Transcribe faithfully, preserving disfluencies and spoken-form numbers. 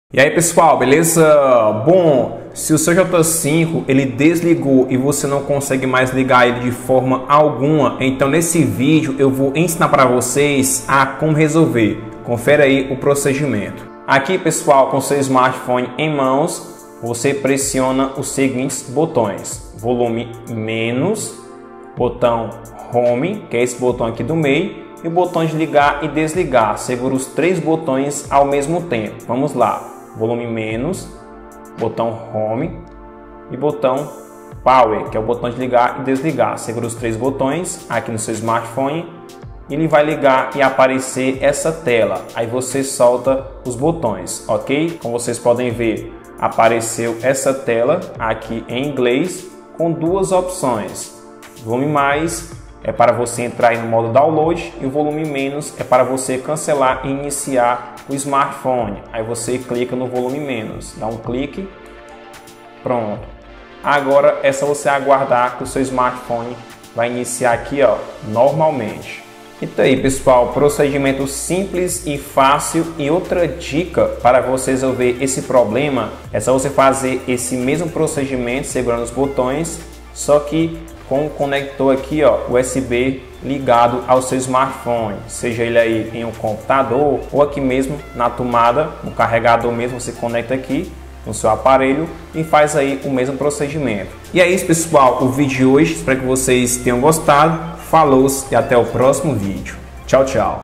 E aí pessoal, beleza? Bom, se o seu J cinco ele desligou e você não consegue mais ligar ele de forma alguma, então nesse vídeo eu vou ensinar para vocês a como resolver. Confere aí o procedimento. Aqui pessoal, com seu smartphone em mãos, você pressiona os seguintes botões: volume menos, botão home, que é esse botão aqui do meio, e o botão de ligar e desligar. Segura os três botões ao mesmo tempo. Vamos lá. Volume menos, botão home e botão power, que é o botão de ligar e desligar. Segura os três botões aqui no seu smartphone e ele vai ligar e aparecer essa tela. Aí você solta os botões, ok? Como vocês podem ver, apareceu essa tela aqui em inglês com duas opções. Volume mais é para você entrar no modo download e o volume menos é para você cancelar e iniciar o smartphone. Aí você clica no volume menos, dá um clique, pronto. Agora é só você aguardar que o seu smartphone vai iniciar aqui, ó, normalmente. Então aí pessoal, procedimento simples e fácil. E outra dica para você resolver esse problema é só você fazer esse mesmo procedimento segurando os botões, só que com o conector aqui, ó, U S B ligado ao seu smartphone, seja ele aí em um computador ou aqui mesmo na tomada, no carregador mesmo, você conecta aqui no seu aparelho e faz aí o mesmo procedimento. E é isso pessoal, o vídeo de hoje, espero que vocês tenham gostado. Falou e até o próximo vídeo. Tchau, tchau.